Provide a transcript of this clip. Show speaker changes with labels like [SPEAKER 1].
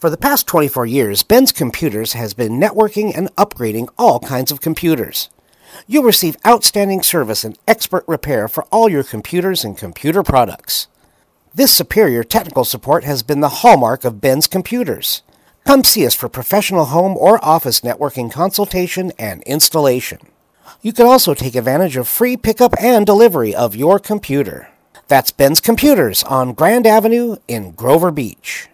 [SPEAKER 1] For the past 24 years, Ben's Computers has been networking and upgrading all kinds of computers. You'll receive outstanding service and expert repair for all your computers and computer products. This superior technical support has been the hallmark of Ben's Computers. Come see us for professional home or office networking consultation and installation. You can also take advantage of free pickup and delivery of your computer. That's Ben's Computers on Grand Avenue in Grover Beach.